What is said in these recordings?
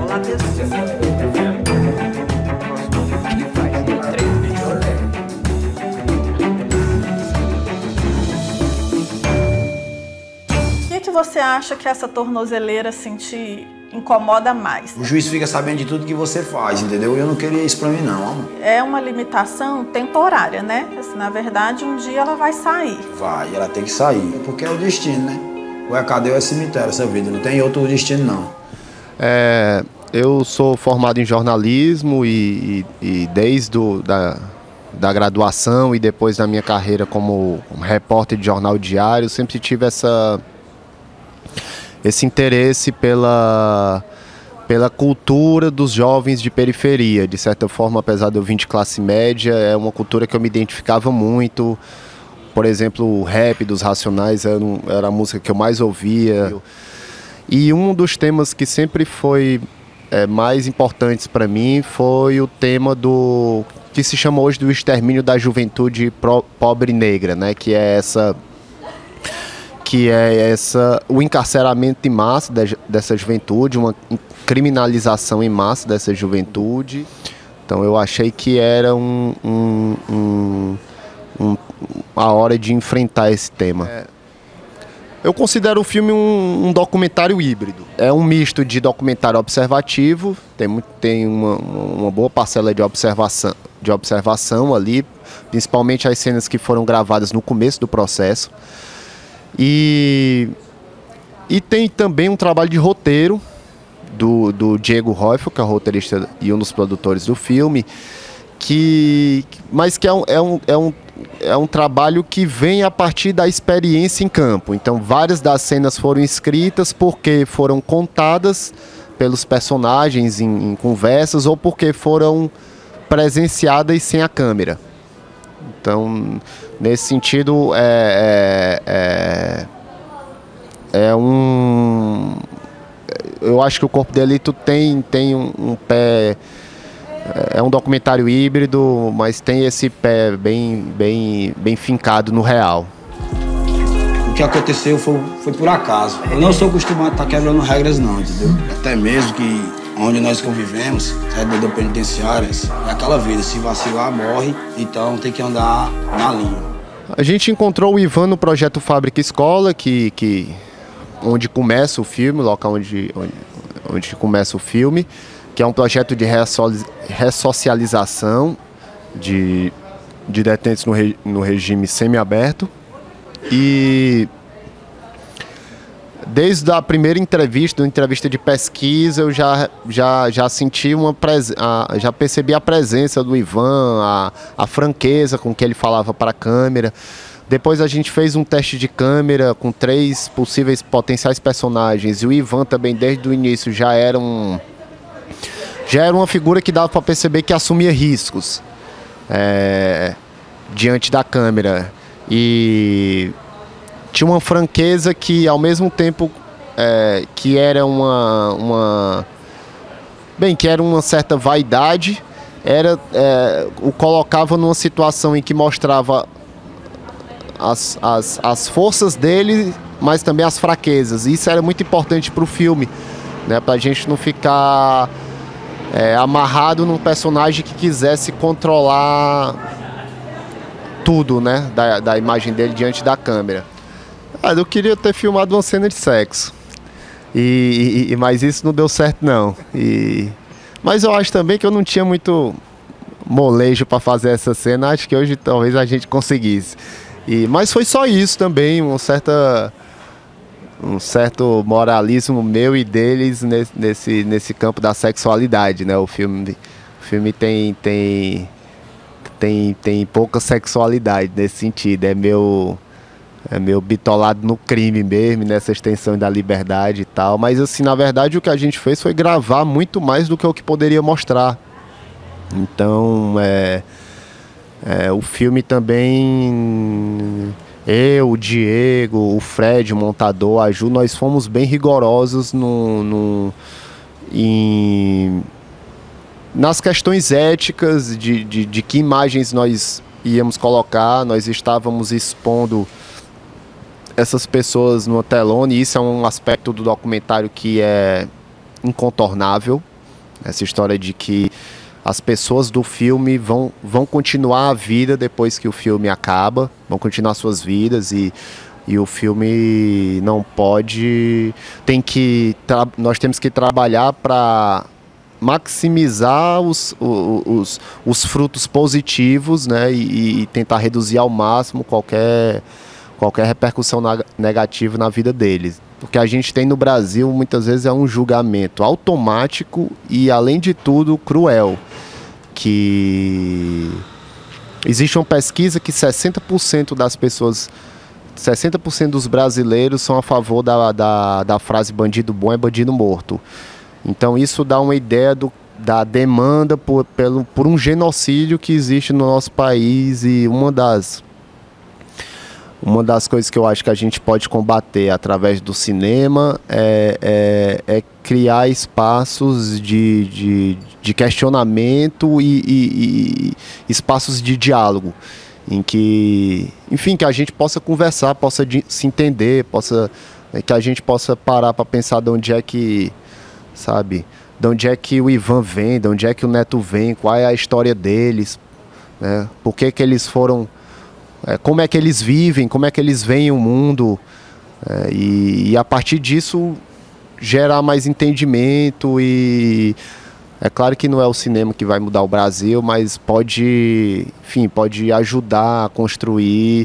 O que você acha que essa tornozeleira assim, te incomoda mais? O juiz fica sabendo de tudo que você faz, entendeu? Eu não queria isso pra mim, não, amor. É uma limitação temporária, né? Assim, na verdade, um dia ela vai sair. Vai, ela tem que sair, porque é o destino, né? Ou é cadeia ou é cemitério essa vida, não tem outro destino, não. Eu sou formado em jornalismo e desde da graduação e depois da minha carreira como repórter de jornal diário, sempre tive esse interesse pela cultura dos jovens de periferia. De certa forma, apesar de eu vir de classe média, é uma cultura que eu me identificava muito. Por exemplo, o rap dos Racionais era a música que eu mais ouvia. E um dos temas que sempre foi mais importantes para mim foi o tema que se chama hoje do extermínio da juventude pobre negra, né? Que é o encarceramento em massa dessa juventude, uma criminalização em massa dessa juventude. Então eu achei que era a hora de enfrentar esse tema. Eu considero o filme um documentário híbrido. É um misto de documentário observativo, tem uma boa parcela de observação ali, principalmente as cenas que foram gravadas no começo do processo. E tem também um trabalho de roteiro do Diego Roifel, que é o roteirista e um dos produtores do filme, mas que é um trabalho que vem a partir da experiência em campo. Então, várias das cenas foram escritas porque foram contadas pelos personagens em conversas ou porque foram presenciadas sem a câmera. Então, nesse sentido, eu acho que o Corpo de Delito tem um pé. É um documentário híbrido, mas tem esse pé bem fincado no real. O que aconteceu foi por acaso. Eu não sou acostumado a estar quebrando regras, não, entendeu? Até mesmo que onde nós convivemos, redes penitenciárias, é aquela vida, se vacilar, morre, então tem que andar na linha. A gente encontrou o Ivan no projeto Fábrica Escola, onde começa o filme, o local onde começa o filme, que é um projeto de ressocialização de detentos no regime semiaberto. E desde a primeira entrevista de pesquisa, eu já senti já percebi a presença do Ivan, a franqueza com que ele falava para a câmera. Depois a gente fez um teste de câmera com 3 possíveis potenciais personagens, e o Ivan também desde o início já era uma figura que dava para perceber que assumia riscos diante da câmera. E tinha uma franqueza que, ao mesmo tempo que era que era uma certa vaidade, o colocava numa situação em que mostrava as forças dele, mas também as fraquezas. Isso era muito importante para o filme, né? Para a gente não ficar amarrado num personagem que quisesse controlar tudo, né, da imagem dele diante da câmera. Eu queria ter filmado uma cena de sexo, mas isso não deu certo, não. Mas eu acho também que eu não tinha muito molejo para fazer essa cena. Acho que hoje talvez a gente conseguisse. Mas foi só isso também, um certo moralismo meu e deles nesse campo da sexualidade, né? O filme tem pouca sexualidade nesse sentido, é meio bitolado no crime mesmo, nessa extensão da liberdade e tal. Mas assim, na verdade o que a gente fez foi gravar muito mais do que o que poderia mostrar. Então o filme também, eu, o Diego, o Fred, o montador, a Ju, nós fomos bem rigorosos nas questões éticas de que imagens nós íamos colocar. Nós estávamos expondo essas pessoas no telone, e isso é um aspecto do documentário que é incontornável. Essa história de que as pessoas do filme vão continuar a vida depois que o filme acaba, vão continuar suas vidas e o filme não pode... nós temos que trabalhar para maximizar os frutos positivos, né, e tentar reduzir ao máximo qualquer repercussão negativa na vida deles. O que a gente tem no Brasil muitas vezes é um julgamento automático e, além de tudo, cruel. Que existe uma pesquisa que 60% das pessoas, 60% dos brasileiros são a favor da frase bandido bom é bandido morto. Então isso dá uma ideia da demanda por um genocídio que existe no nosso país, e uma das coisas que eu acho que a gente pode combater através do cinema é criar espaços de questionamento e espaços de diálogo, em que, enfim, que a gente possa conversar, possa se entender, que a gente possa parar para pensar de onde é que, sabe, de onde é que o Ivan vem, de onde é que o Neto vem, qual é a história deles, né? Por que eles foram... como é que eles vivem, como é que eles veem o mundo, e a partir disso gerar mais entendimento. E é claro que não é o cinema que vai mudar o Brasil, mas pode ajudar a construir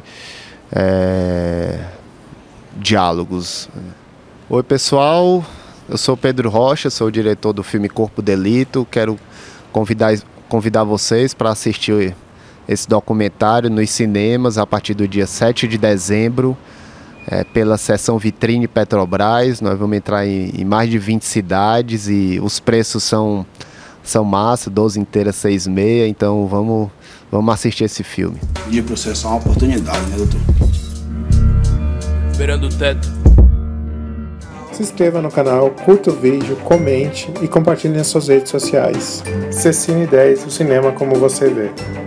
diálogos. Oi pessoal, eu sou Pedro Rocha, sou o diretor do filme Corpo Delito. Quero convidar vocês para assistir esse documentário nos cinemas a partir do dia 7 de dezembro, pela seção Vitrine Petrobras. Nós vamos entrar em mais de 20 cidades e os preços são massa, 12 inteiras, 6,5, então vamos assistir esse filme. E o processo é uma oportunidade, né, doutor? Beirando o teto. Se inscreva no canal, curta o vídeo, comente e compartilhe nas suas redes sociais. Cecine 10, o cinema como você vê.